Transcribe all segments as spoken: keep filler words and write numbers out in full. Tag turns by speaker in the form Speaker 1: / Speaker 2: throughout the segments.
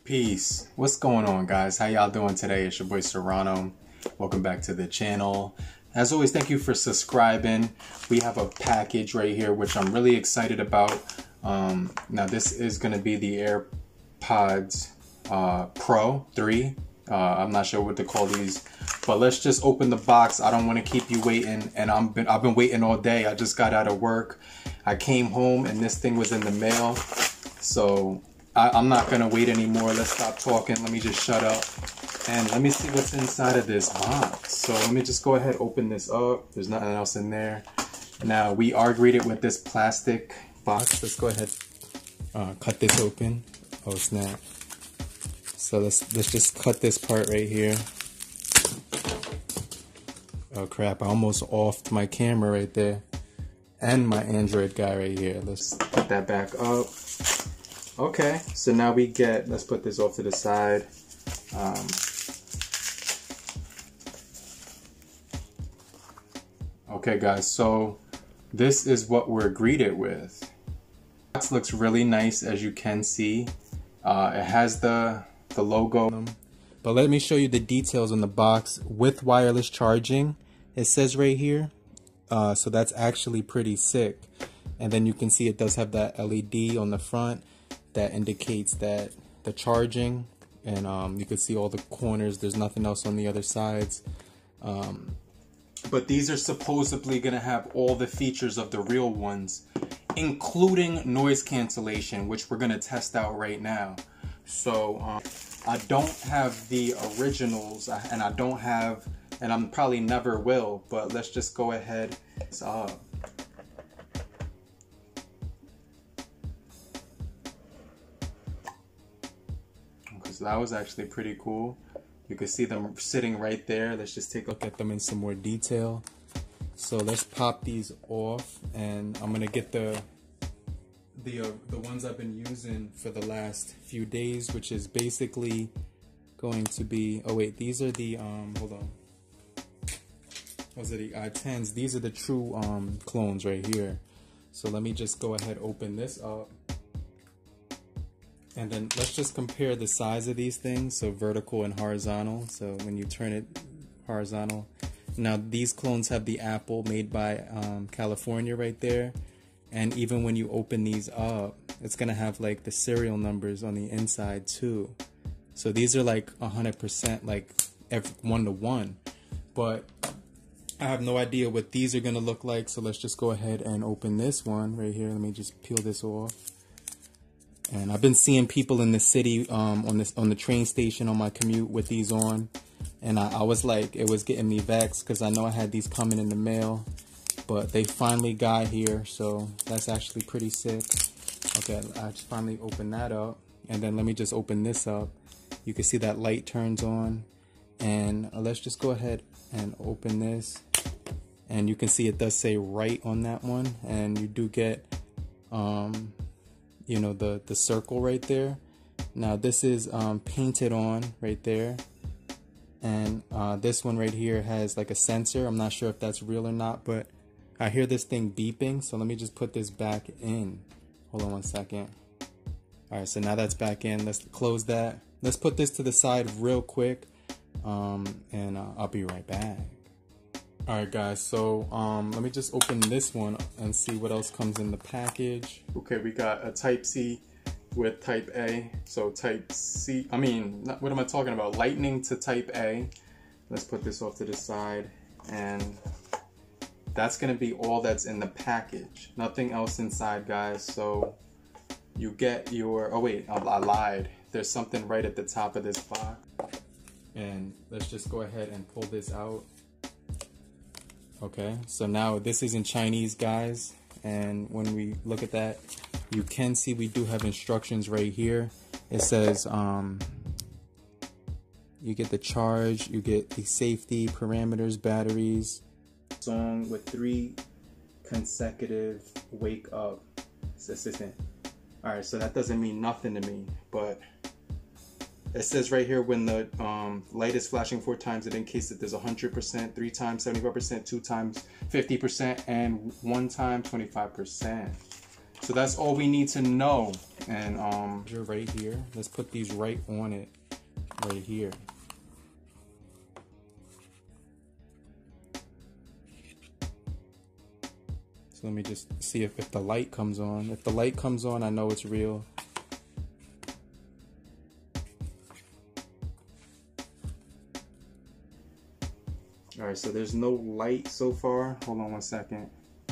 Speaker 1: Peace. What's going on, guys? How y'all doing today? It's your boy Serrano. Welcome back to the channel. As always, thank you for subscribing. We have a package right here which I'm really excited about. Um, now this is going to be the AirPods uh, Pro three. Uh, I'm not sure what to call these, but let's just open the box. I don't want to keep you waiting, and I'm been, I've been waiting all day. I just got out of work. I came home and this thing was in the mail. So I, I'm not going to wait anymore. Let's stop talking. Let me just shut up. And let me see what's inside of this box. So let me just go ahead, open this up. There's nothing else in there. Now we are greeted with this plastic box. Let's go ahead, uh, cut this open. Oh snap. So let's, let's just cut this part right here. Oh crap, I almost offed my camera right there. And my Android guy right here. Let's put that back up. Okay, so now we get, let's put this off to the side. Um, okay guys, so this is what we're greeted with. The box looks really nice, as you can see. Uh, it has the, the logo. But let me show you the details on the box with wireless charging. It says right here. Uh, so that's actually pretty sick. And then you can see it does have that L E D on the front that indicates that the charging, and um, you can see all the corners. There's nothing else on the other sides. Um, but these are supposedly going to have all the features of the real ones, including noise cancellation, which we're going to test out right now. So um, I don't have the originals, and I don't have, and I'm probably never will, but let's just go ahead. Uh, So that was actually pretty cool. You can see them sitting right there. Let's just take a look at them in some more detail. So let's pop these off, and I'm gonna get the the uh, the ones I've been using for the last few days, which is basically going to be. Oh wait, these are the um. Hold on. Those are the i tens. These are the true um clones right here. So let me just go ahead, open this up. And then let's just compare the size of these things, so vertical and horizontal. So when you turn it horizontal, now these clones have the Apple made by um, California right there. And even when you open these up, it's gonna have like the serial numbers on the inside too. So these are like one hundred percent like every, one to one. But I have no idea what these are gonna look like. So let's just go ahead and open this one right here. Let me just peel this off. And I've been seeing people in the city um, on this on the train station on my commute with these on, and I, I was like, it was getting me vexed because I know I had these coming in the mail, but they finally got here, so that's actually pretty sick. Okay, I just finally opened that up, and then let me just open this up. You can see that light turns on, and let's just go ahead and open this, and you can see it does say right on that one, and you do get um, you know, the the circle right there. Now this is um, painted on right there, and uh, this one right here has like a sensor. I'm not sure if that's real or not, but I hear this thing beeping, so let me just put this back in. Hold on one second. Alright, so now that's back in. Let's close that. Let's put this to the side real quick, um, and uh, I'll be right back. Alright guys, so um, let me just open this one and see what else comes in the package. Okay, we got a Type C with Type A. So Type C, I mean, not, what am I talking about? Lightning to Type A. Let's put this off to the side, and that's gonna be all that's in the package. Nothing else inside, guys. So you get your, oh wait, I, I lied. There's something right at the top of this box. And let's just go ahead and pull this out. Okay, so now this is in Chinese, guys, and when we look at that, you can see we do have instructions right here. It says um, you get the charge, you get the safety, parameters, batteries, song with three consecutive wake up assistant. Alright, so that doesn't mean nothing to me, but it says right here, when the um, light is flashing four times, it indicates that there's one hundred percent, three times seventy-five percent, two times fifty percent, and one time twenty-five percent. So that's all we need to know. And um, you're right here. Let's put these right on it, right here. So let me just see if, if the light comes on. If the light comes on, I know it's real. All right, so there's no light so far. Hold on one second.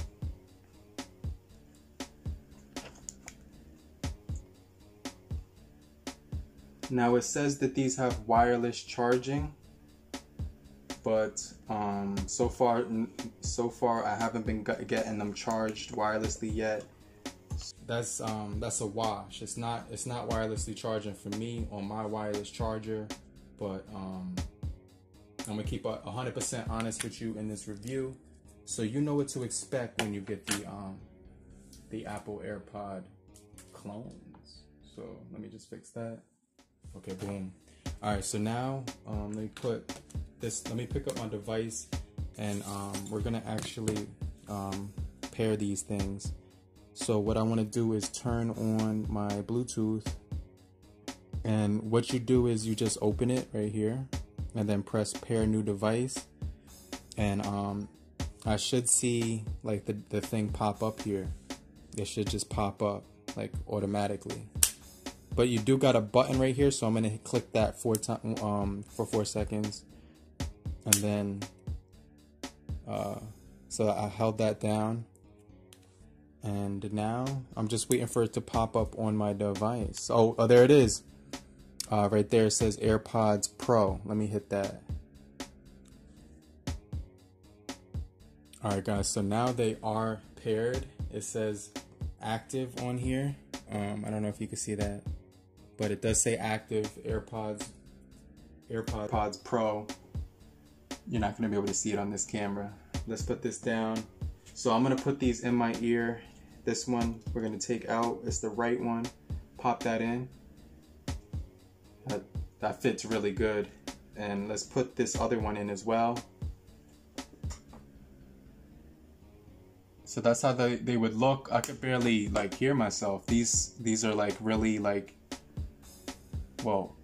Speaker 1: Now it says that these have wireless charging, but um, so far, so far I haven't been getting them charged wirelessly yet. That's um, that's a wash. It's not it's not wirelessly charging for me on my wireless charger, but um, I'm gonna keep a hundred percent honest with you in this review, so you know what to expect when you get the um, the Apple AirPod clones. So let me just fix that. Okay, boom. All right, so now um, let me put this, let me pick up my device, and um, we're gonna actually um, pair these things. So what I wanna do is turn on my Bluetooth, and what you do is you just open it right here, and then press pair new device, and um, I should see like the, the thing pop up here. It should just pop up like automatically. But you do got a button right here, so I'm gonna click that four times um, for four seconds, and then uh, so I held that down, and now I'm just waiting for it to pop up on my device. Oh, oh there it is. Uh, right there it says AirPods Pro. Let me hit that. All right, guys. So now they are paired. It says active on here. Um, I don't know if you can see that, but it does say active AirPods, AirPods Pro. You're not gonna be able to see it on this camera. Let's put this down. So I'm gonna put these in my ear. This one we're gonna take out. It's the right one. Pop that in. That, that fits really good. And let's put this other one in as well. So that's how they, they would look. I could barely like hear myself. These these are like really like, well.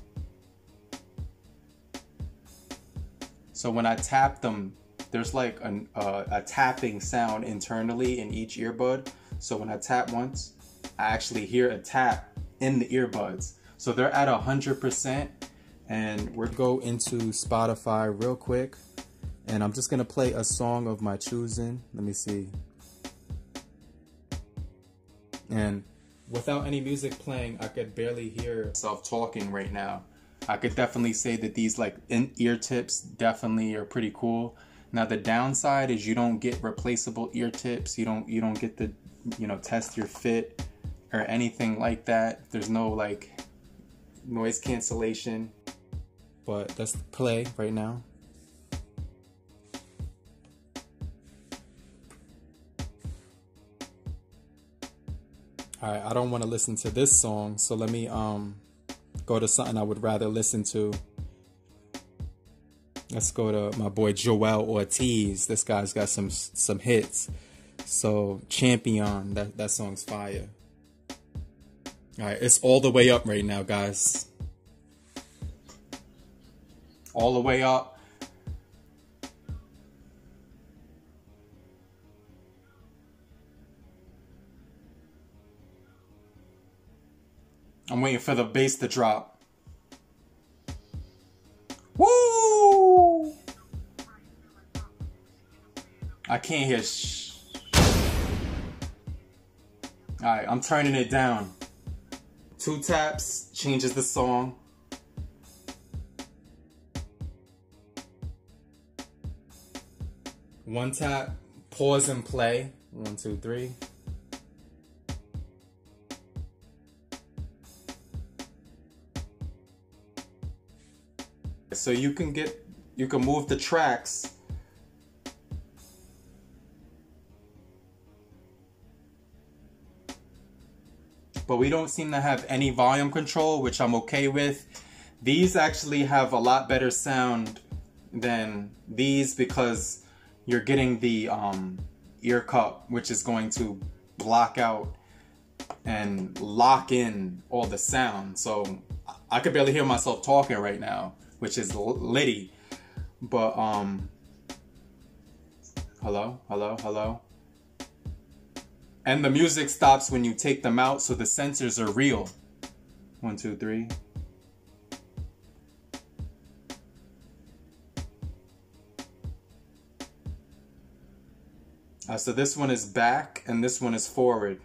Speaker 1: So when I tap them, there's like an, uh, a tapping sound internally in each earbud. So when I tap once, I actually hear a tap in the earbuds. So they're at one hundred percent, and we're go into Spotify real quick, and I'm just gonna play a song of my choosing. Let me see. And without any music playing, I could barely hear myself talking right now. I could definitely say that these like in ear tips definitely are pretty cool. Now the downside is you don't get replaceable ear tips. You don't you don't get to, you know, test your fit or anything like that. There's no like noise cancellation. But let's play right now. All right, I don't want to listen to this song, so let me um go to something I would rather listen to. Let's go to my boy Joel Ortiz. This guy's got some some hits. So Champion, that that song's fire. All right, it's all the way up right now, guys. All the way up. I'm waiting for the bass to drop. Woo! I can't hear shh. Alright, I'm turning it down. Two taps changes the song. One tap, pause and play. One, two, three. So you can get, you can move the tracks. But we don't seem to have any volume control, which I'm okay with. These actually have a lot better sound than these because you're getting the um, ear cup, which is going to block out and lock in all the sound. So I could barely hear myself talking right now, which is litty. But um hello, hello, hello. And the music stops when you take them out, so the sensors are real. One, two, three. Uh, so this one is back and this one is forward.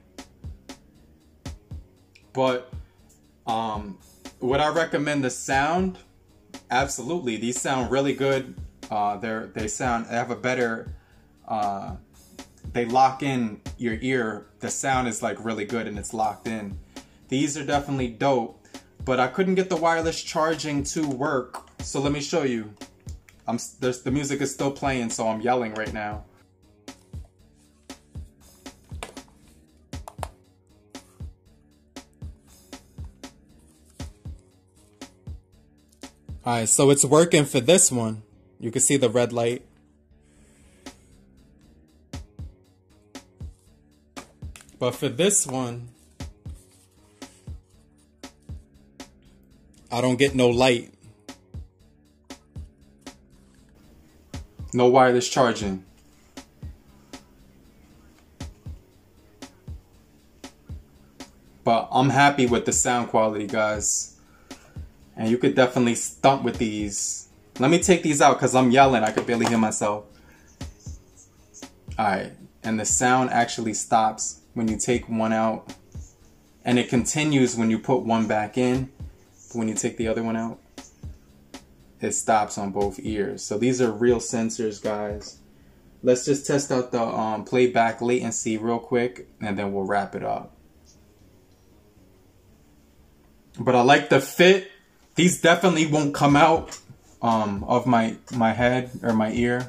Speaker 1: But um, would I recommend the sound? Absolutely. These sound really good. Uh, they're they sound they have a better. Uh, they lock in your ear. The sound is like really good and it's locked in. These are definitely dope. But I couldn't get the wireless charging to work. So let me show you. I'm there's the music is still playing, so I'm yelling right now. Alright, so it's working for this one. You can see the red light. But for this one, I don't get no light. No wireless charging. But I'm happy with the sound quality, guys. And you could definitely stump with these. Let me take these out because I'm yelling. I could barely hear myself. Alright. And the sound actually stops when you take one out. And it continues when you put one back in. But when you take the other one out, it stops on both ears. So these are real sensors, guys. Let's just test out the um, playback latency real quick. And then we'll wrap it up. But I like the fit. These definitely won't come out um, of my, my head or my ear.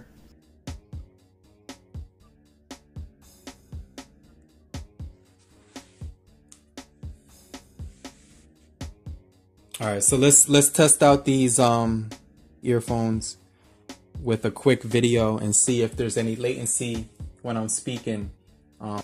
Speaker 1: All right, so let's let's test out these um, earphones with a quick video and see if there's any latency when I'm speaking. Um,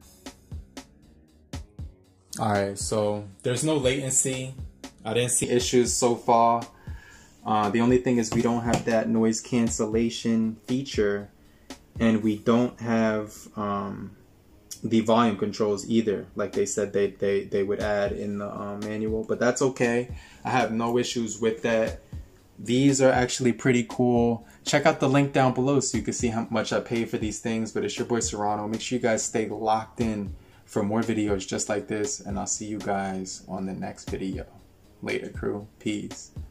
Speaker 1: all right, so there's no latency. I didn't see issues so far. Uh, the only thing is we don't have that noise cancellation feature, and we don't have um, the volume controls either, like they said they, they, they would add in the um, manual, but that's okay. I have no issues with that. These are actually pretty cool. Check out the link down below so you can see how much I pay for these things, but it's your boy Serrano. Make sure you guys stay locked in for more videos just like this, and I'll see you guys on the next video. Later, crew. Peace.